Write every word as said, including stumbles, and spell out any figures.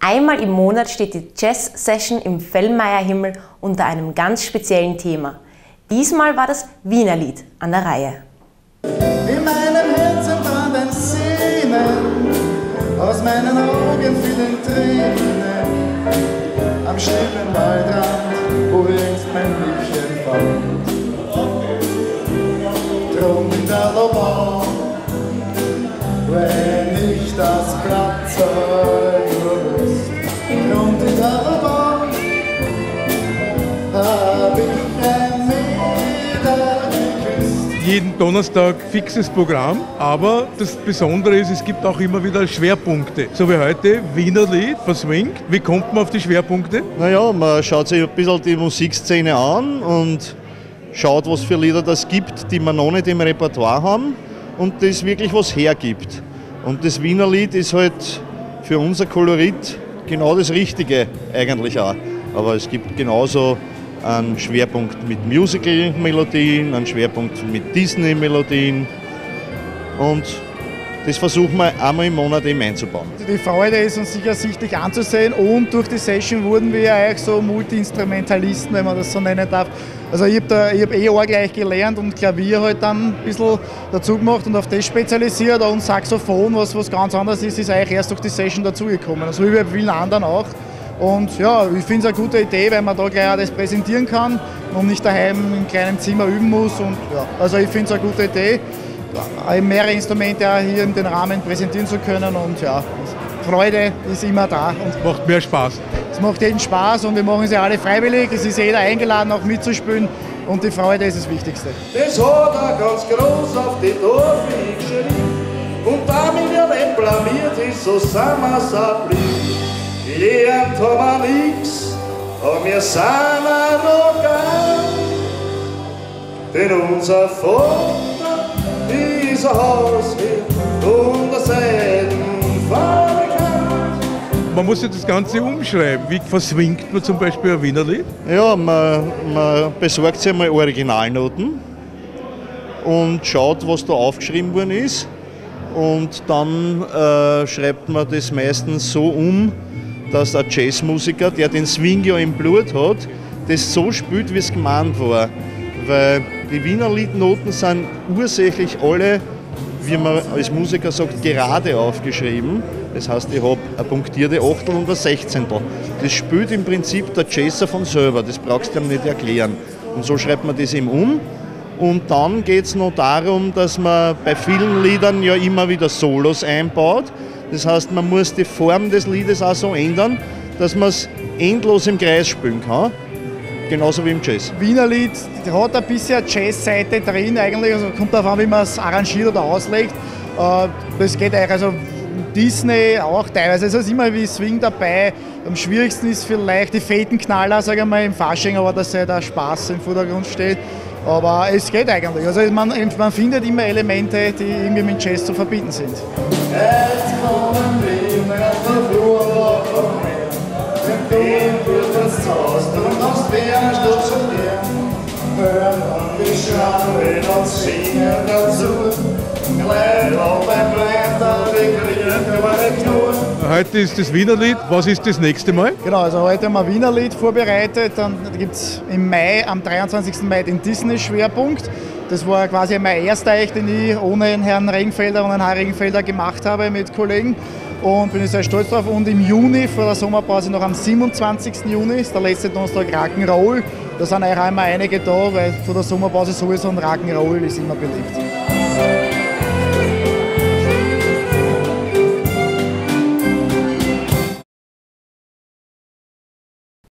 Einmal im Monat steht die Jazz-Session im Fellmeier-Himmel unter einem ganz speziellen Thema. Diesmal war das Wienerlied an der Reihe. In meinem Herzen branden Sehnen, aus meinen Augen fielen Tränen, am stillen Waldrand, wo längst mein Liebchen fand. Drum in der Lobau, wenn ich das Blatt zerrüst, drum in der Lobau, hab ich ein Mädel geküsst. Jeden Donnerstag fixes Programm, aber das Besondere ist, es gibt auch immer wieder Schwerpunkte. So wie heute, Wienerlied, verswingt. Wie kommt man auf die Schwerpunkte? Naja, man schaut sich ein bisschen die Musikszene an und schaut, was für Lieder das gibt, die wir noch nicht im Repertoire haben und das wirklich was hergibt. Und das Wienerlied ist halt für unser Kolorit genau das Richtige eigentlich auch. Aber es gibt genauso einen Schwerpunkt mit Musical-Melodien, einen Schwerpunkt mit Disney-Melodien und das versuchen wir einmal im Monat eben einzubauen. Die Freude ist uns sicher sichtlich anzusehen und durch die Session wurden wir ja eigentlich so Multi-Instrumentalisten, wenn man das so nennen darf. Also ich habe hab eh auch gleich gelernt und Klavier halt dann ein bisschen dazu gemacht und auf das spezialisiert und Saxophon, was, was ganz anderes ist, ist eigentlich erst durch die Session dazugekommen. Also wie bei vielen anderen auch. Und ja, ich finde es eine gute Idee, weil man da gleich auch das präsentieren kann und nicht daheim im kleinen Zimmer üben muss. Und, ja, also ich finde es eine gute Idee, mehrere Instrumente auch hier in den Rahmen präsentieren zu können. Und ja, Freude ist immer da. Und macht mehr Spaß. Es macht jeden Spaß und wir machen sie alle freiwillig. Es ist jeder eingeladen, auch mitzuspielen. Und die Freude ist das Wichtigste. Das hat er ganz groß auf die Tafel geschrieben. Und damit er nicht blamiert ist, so sind wir so blieb. Gelernt haben wir nix, aber wir sind noch gern. Denn unser Vater ist ein Hauswirt und ein Seidenfabrikant. Man muss ja das Ganze umschreiben. Wie verswingt man zum Beispiel ein Wienerlied? Ja, man, man besorgt sich einmal Originalnoten und schaut, was da aufgeschrieben worden ist. Und dann äh, schreibt man das meistens so um, dass ein Jazzmusiker, der den Swing ja im Blut hat, das so spielt, wie es gemeint war. Weil die Wienerliednoten sind ursächlich alle, wie man als Musiker sagt, gerade aufgeschrieben. Das heißt, ich habe eine punktierte Achtel und ein Sechzehntel. Das spielt im Prinzip der Jazzer von selber, das brauchst du ihm nicht erklären. Und so schreibt man das eben um. Und dann geht es noch darum, dass man bei vielen Liedern ja immer wieder Solos einbaut. Das heißt, man muss die Form des Liedes auch so ändern, dass man es endlos im Kreis spielen kann. Genauso wie im Jazz. Wienerlied hat ein bisschen Jazz-Seite drin, eigentlich. Also kommt darauf an, wie man es arrangiert oder auslegt. Das geht eigentlich, also Disney auch teilweise. Es ist immer wie Swing dabei. Am schwierigsten ist vielleicht die Fetenknaller, sagen wir mal, im Fasching, aber dass ja der Spaß im Vordergrund steht. Aber es geht eigentlich. Also man, man findet immer Elemente, die irgendwie mit Jazz zu verbinden sind. Jetzt kommen wir mehr zur Flur vom Meer, mit dem wird das Haus und aus der stationieren. Hören an die Schraube und singen dazu, gleich auch beim Blätter, die kriegen über die Knur. Heute ist das Wienerlied. Was ist das nächste Mal? Genau, also heute haben wir Wienerlied vorbereitet. Dann gibt es im Mai, am dreiundzwanzigsten Mai den Disney-Schwerpunkt. Das war quasi mein erster Echt, den ich ohne den Herrn Regenfelder und den Herrn Regenfelder gemacht habe mit Kollegen. Und bin ich sehr stolz drauf. Und im Juni, vor der Sommerpause, noch am siebenundzwanzigsten Juni, ist der letzte Donnerstag Rock'n'Roll. Da sind auch immer einige da, weil vor der Sommerpause sowieso ein Rock'n'Roll ist immer beliebt.